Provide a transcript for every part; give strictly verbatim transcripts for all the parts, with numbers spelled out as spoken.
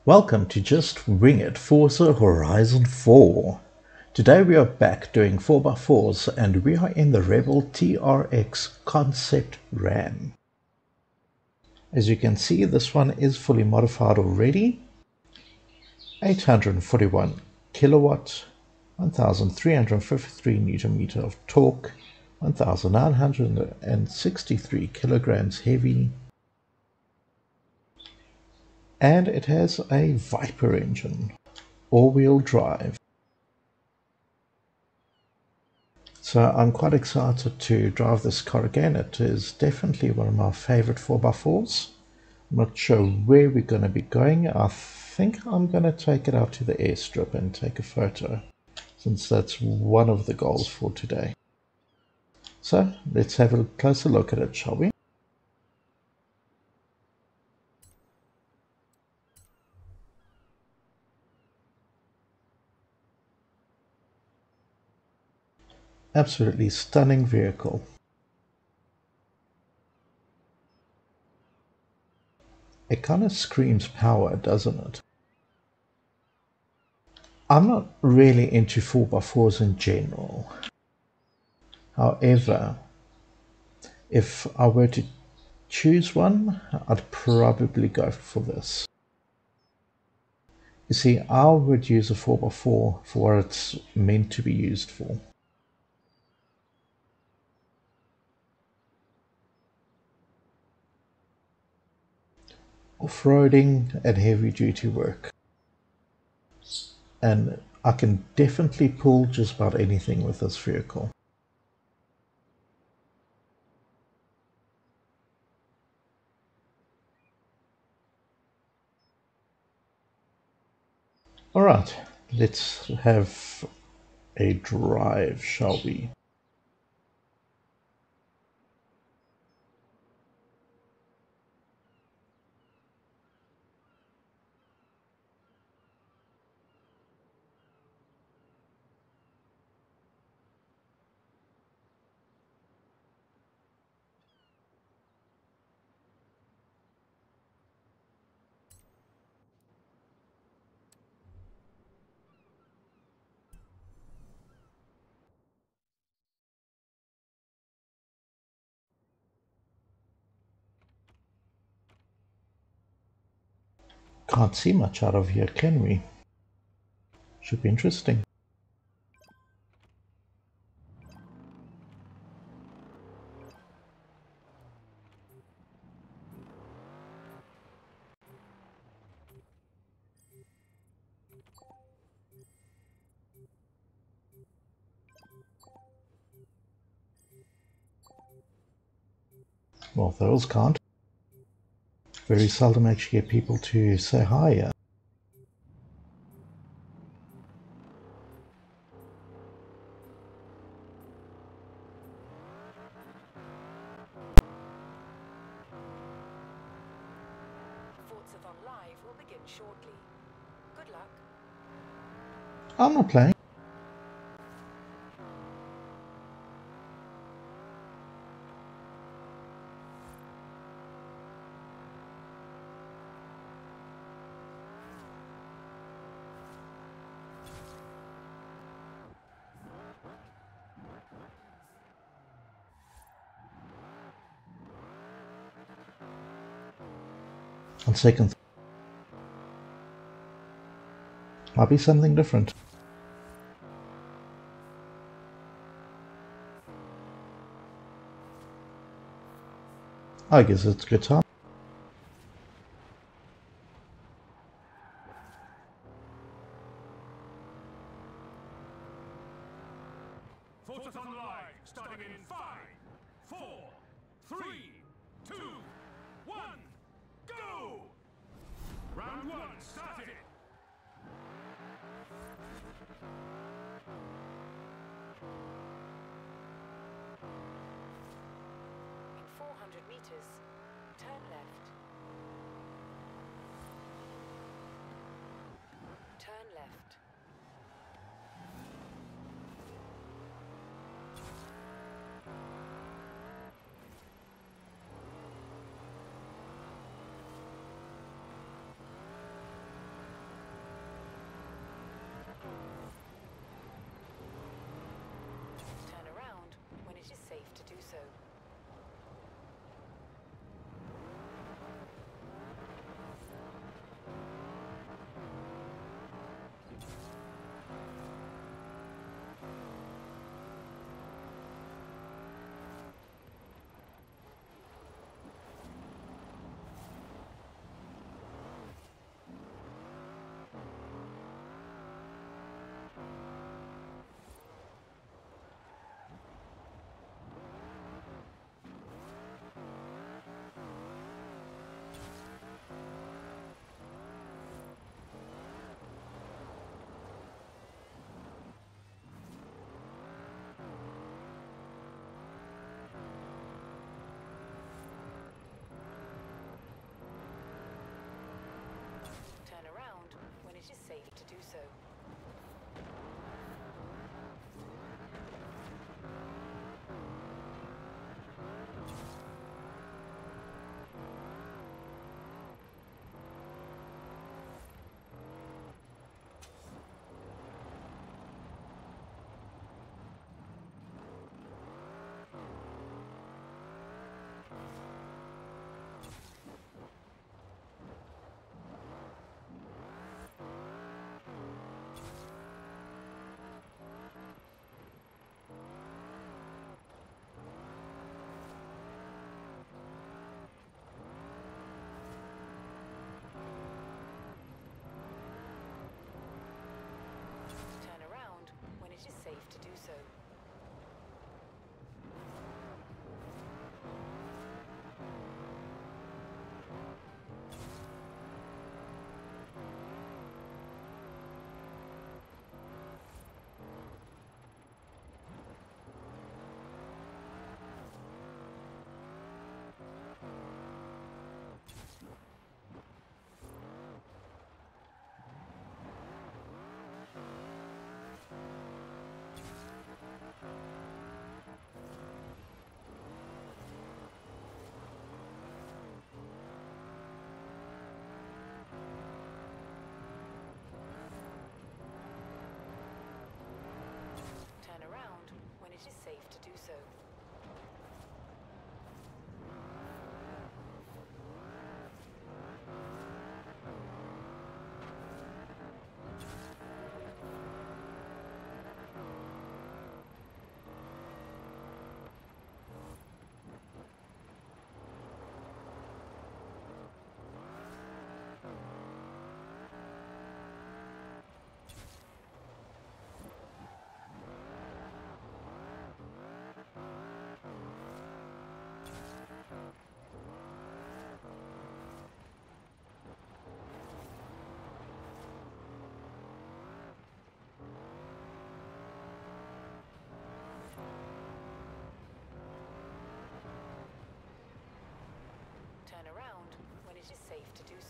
Welcome to Just Wing It Forza Horizon four. Today we are back doing four by fours and we are in the Rebel T R X Concept Ram. As you can see, this one is fully modified already. eight hundred forty-one kilowatt, one thousand three hundred fifty-three newton meter of torque, one thousand nine hundred sixty-three kilograms heavy, and it has a Viper engine, all-wheel drive. So I'm quite excited to drive this car again. It is definitely one of my favorite four by fours. I'm not sure where we're going to be going. I think I'm going to take it out to the airstrip and take a photo, since that's one of the goals for today. So let's have a closer look at it, shall we? Absolutely stunning vehicle. It kind of screams power, doesn't it? I'm not really into four by fours in general. However, if I were to choose one, I'd probably go for this. You see, I would use a four by four for what it's meant to be used for. Off-roading and heavy-duty work. And I can definitely pull just about anything with this vehicle. Alright, let's have a drive, shall we? Can't see much out of here, can we? Should be interesting. Well, those can't. Very seldom actually get people to say hi here. Forzathon Live will begin shortly. Good luck. I'm not playing. On second, might be something different. I guess it's good time. Forzathon Live, starting in five, four, three, two, one, go! Round one started! In four hundred meters, turn left. Turn left.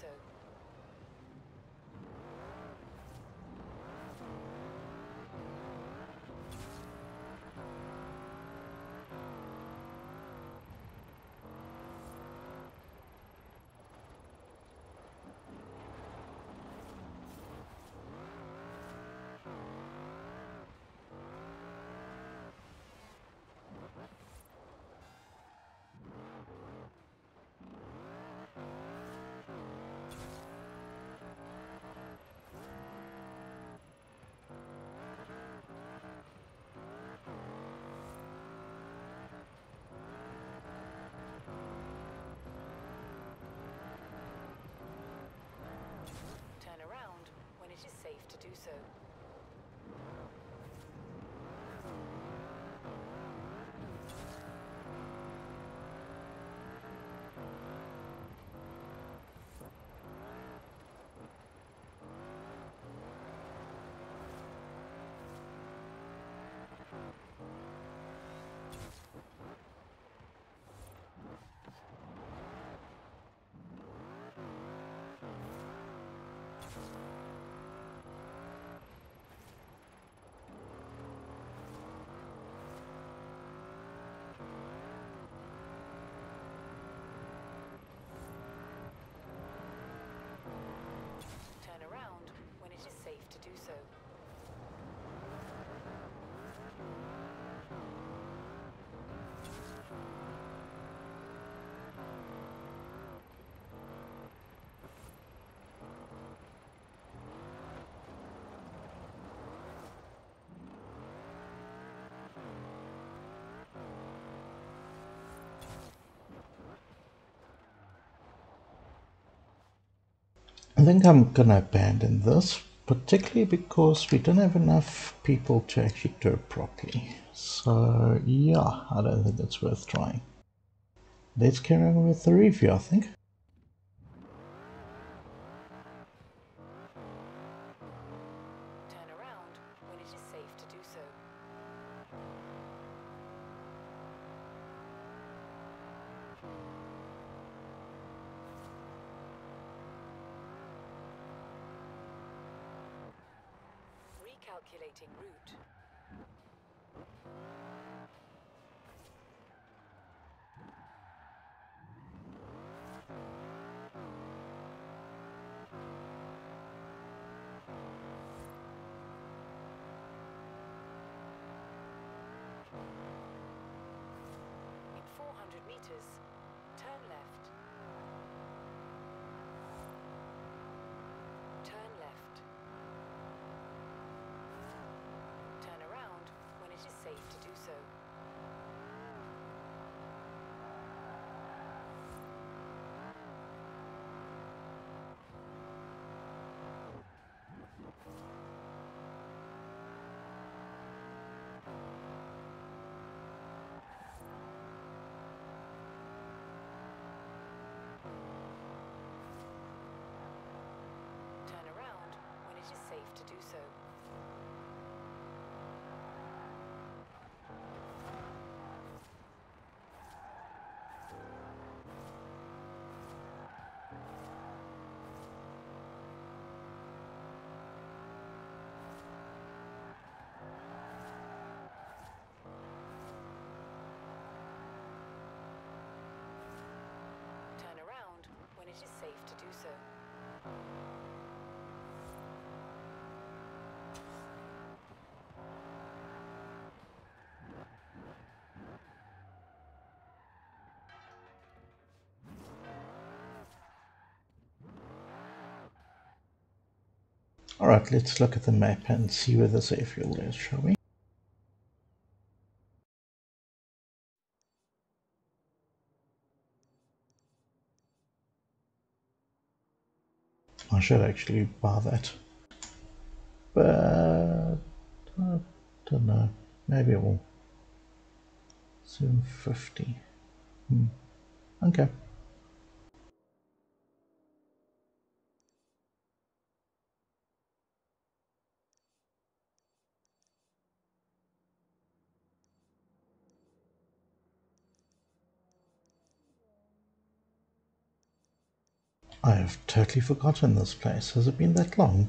so. Turn around when it is safe to do so. Turn around when it is safe to do so. I think I'm gonna abandon this, particularly because we don't have enough people to actually do it properly. So yeah, I don't think it's worth trying. Let's carry on with the review, I think. Turn around when it is safe to do so. Recalculating route. In four hundred meters, turn left. Turn left. Turn around when it is safe to do so. Turn around when it is safe to do so. Turn around when it is safe to do so. Alright, let's look at the map and see where this airfield is, shall we? I should actually buy that. But I don't know. Maybe it will. seven fifty. Hmm. Okay. I have totally forgotten this place. Has it been that long?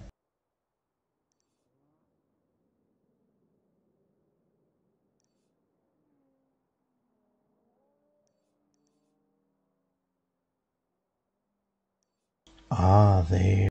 Ah, there.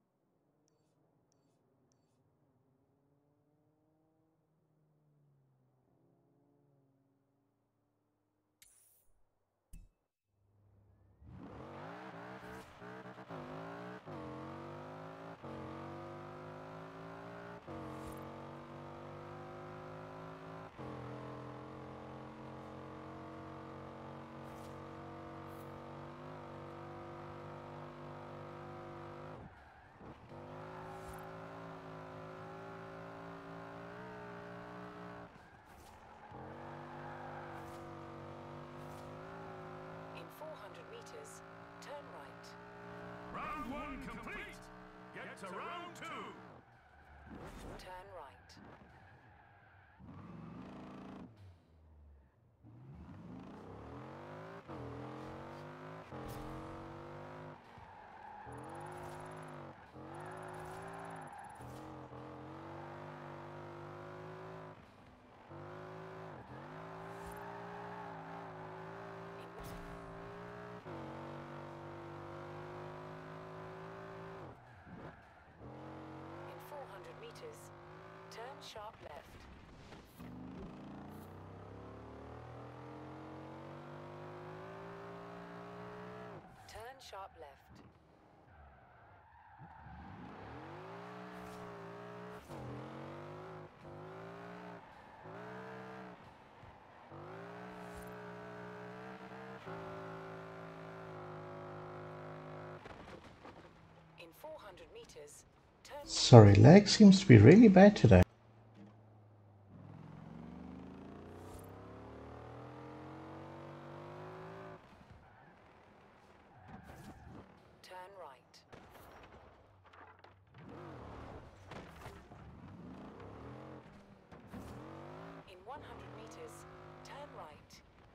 In four hundred meters, turn right. Round one complete. Get to round two. Turn right. In four hundred meters, turn sharp left. Turn sharp left. In four hundred meters, turn right. Sorry, lag seems to be really bad today. Turn right. In one hundred meters, turn right.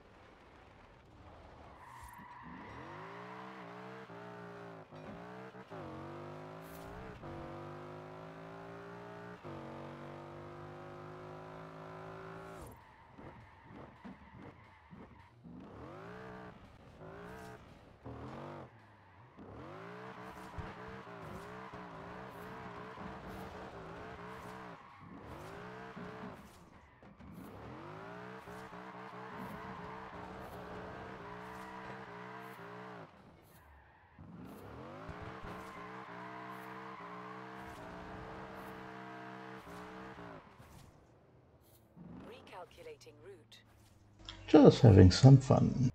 Recalculating route. Just having some fun.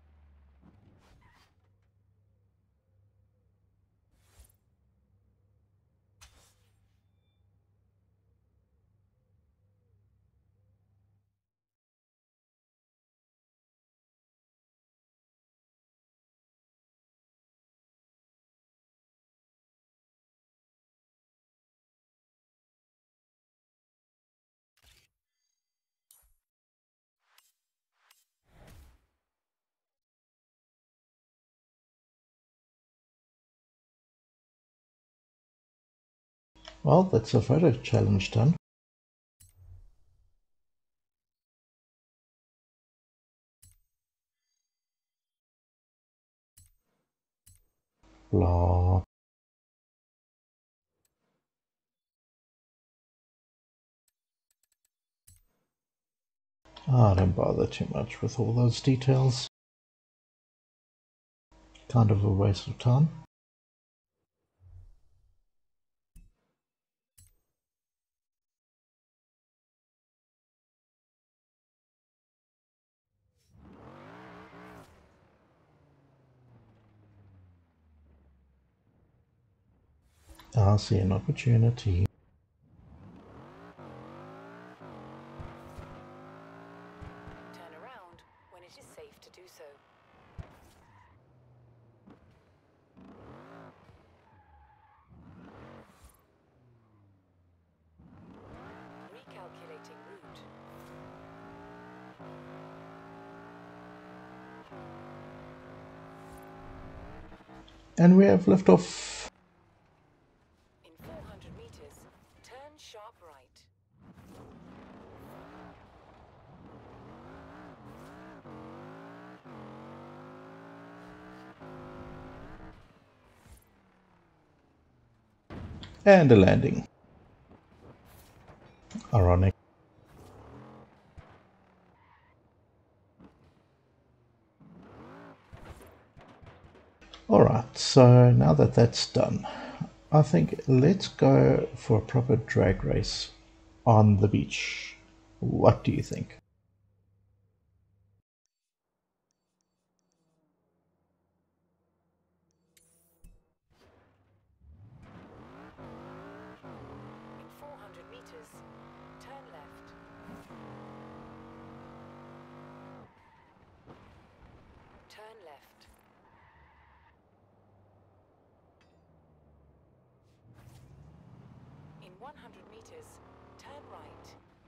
Well, that's a photo challenge done. Blah. Ah, don't bother too much with all those details. Kind of a waste of time. I see an opportunity. Turn around when it is safe to do so. Recalculating route. And we have liftoff. In four hundred meters, turn sharp right. And a landing. Ironic. Alright, so now that that's done, I think let's go for a proper drag race on the beach. What do you think? In four hundred meters, turn left. Turn left. In one hundred meters, turn right.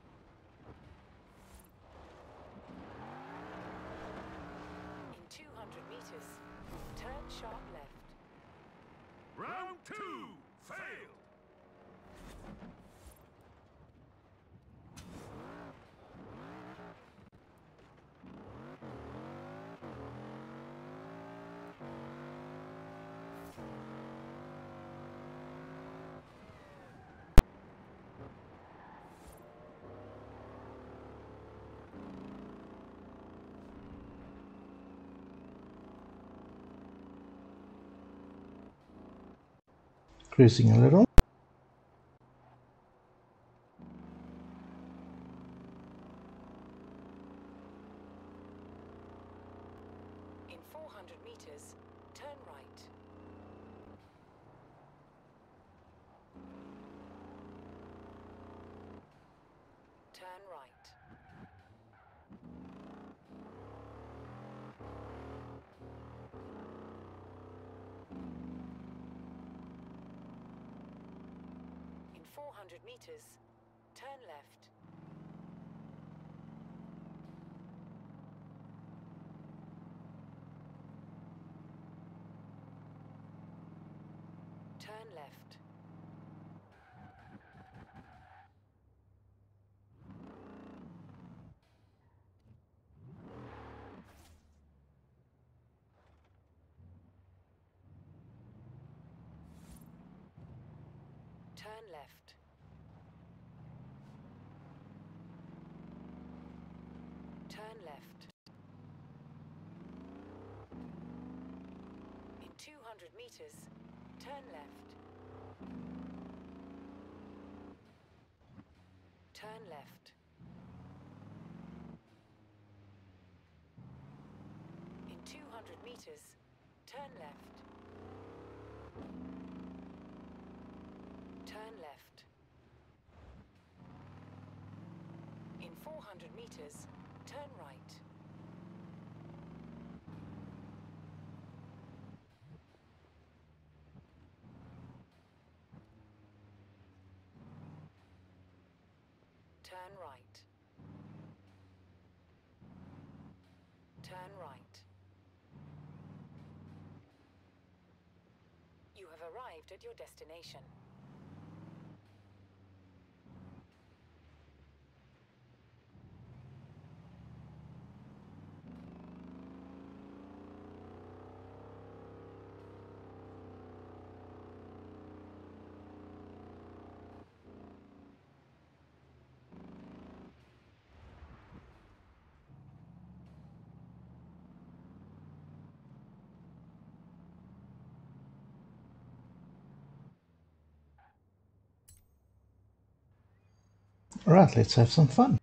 In two hundred meters, turn sharp left. Round two! Failed! Cruising a little. In four hundred meters, turn right. Turn right. In four hundred meters, turn left. Turn left. Turn left. Turn left. In two hundred meters, turn left. Turn left. In two hundred meters, turn left. Turn left. In four hundred meters, turn right. Turn right. Turn right. You have arrived at your destination. Alright, let's have some fun.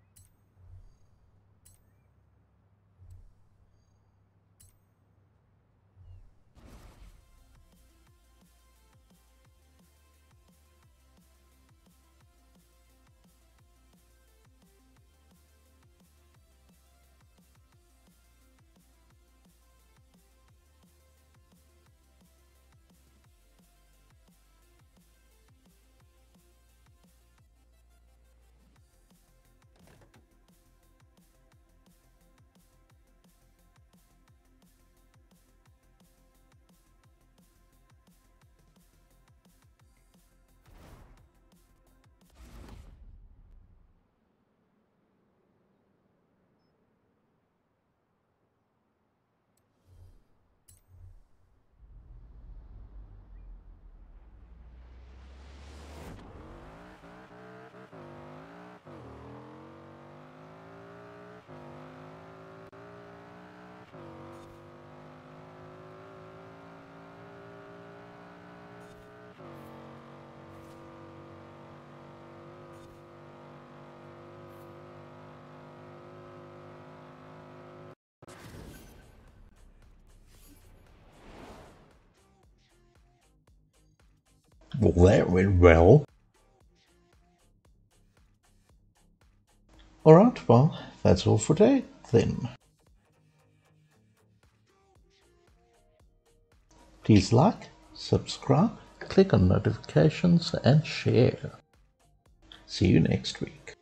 Well, that went well. Alright, well, that's all for today then. Please like, subscribe, click on notifications and share. See you next week.